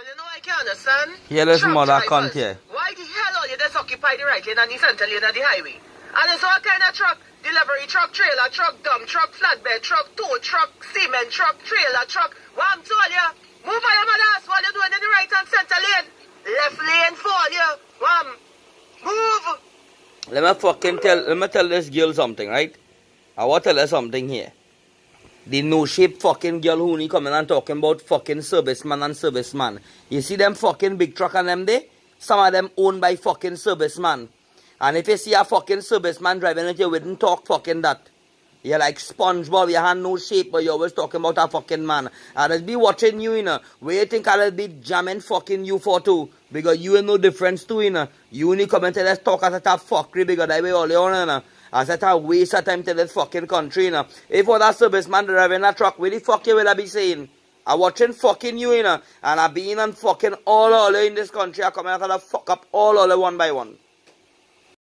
you know I can't understand. Here is mother cunt here. Why the hell are you just occupy the right lane and the center lane of the highway? And it's all kind of truck, delivery truck, trailer truck, dump truck, flatbed truck, tow truck, cement truck, trailer truck. What I'm telling you, move on your mother's while you're doing in the right and center lane. Left lane for you. Move. Let me tell this girl something, right? I want to tell her something here. The no-shape fucking girl who coming and talking about fucking serviceman and serviceman. You see them fucking big truck and them there? Some of them owned by fucking serviceman. And if you see a fucking serviceman driving it, you wouldn't talk fucking that. You're like SpongeBob, you have no shape, but you're always talking about a fucking man. And I'll be watching you, you know. Where you think I'll be jamming fucking you for too? Because you ain't no difference too, you know. You only come and tell us talk at that fuckery because that way all you on, you know. I said I waste of time to this fucking country, you know. If for that serviceman driving a truck, where the fuck you will I be saying? I'm watching fucking you, you know. And I've been on fucking all in this country. I come and I fuck up all one by one.